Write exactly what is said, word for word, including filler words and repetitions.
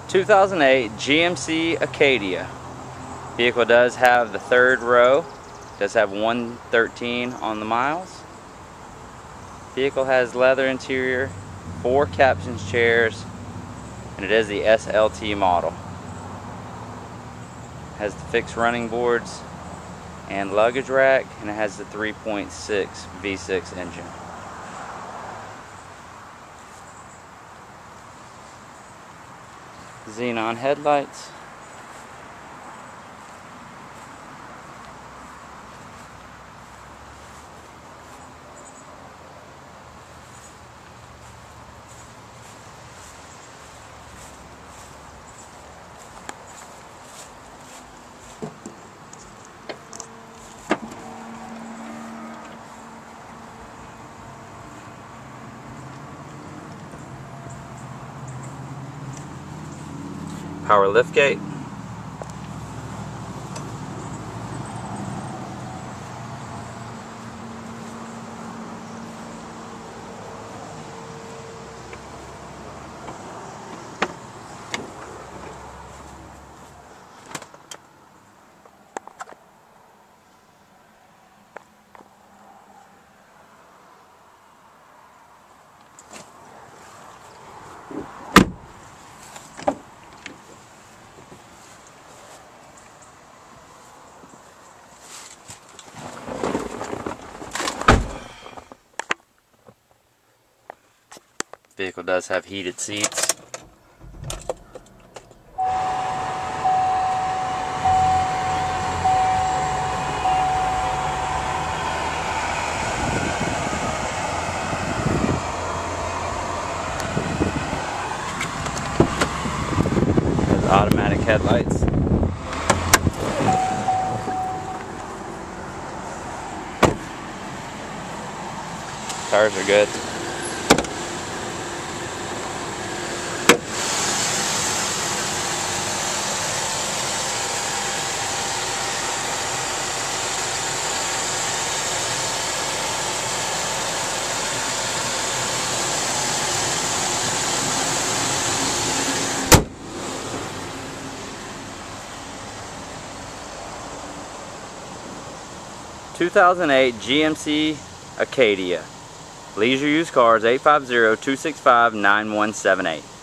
two thousand eight G M C Acadia. Vehicle does have the third row, does have one thirteen on the miles. Vehicle has leather interior, four captain's chairs, and it is the S L T model. Has the fixed running boards and luggage rack, and it has the three point six V six engine. Xenon headlights. Power liftgate. Vehicle does have heated seats. Has automatic headlights. Tires are good. two thousand eight G M C Acadia. Leisure Used Cars, eight five zero, two six five, nine one seven eight.